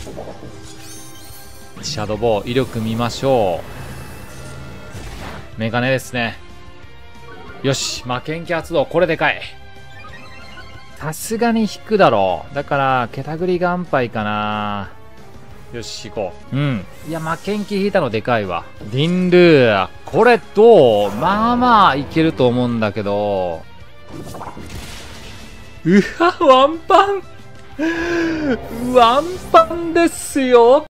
シャドーボー威力見ましょう。メガネですね。よし、負けん気発動、これでかい。さすがに引くだろう。だからケタグリ岩杯かな。よし、行こう。うん。いや、負けん気引いたのでかいわ。リンルー。これどう？まあまあいけると思うんだけど。うわ、ワンパンワンパンですよ。